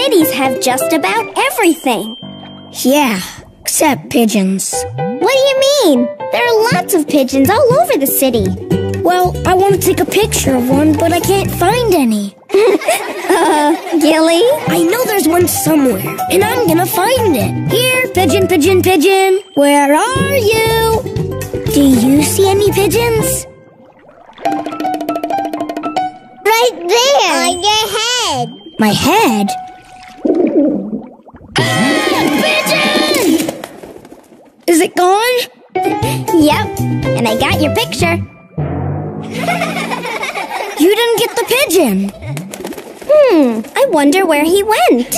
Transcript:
cities have just about everything. Yeah, except pigeons. What do you mean? There are lots of pigeons all over the city. Well, I want to take a picture of one, but I can't find any. Gilly? I know there's one somewhere, and I'm gonna find it. Here, pigeon, pigeon, pigeon. Where are you? Do you see any pigeons? Right there. On your head. My head? Pigeon! Is it gone? Yep, and I got your picture. You didn't get the pigeon. I wonder where he went.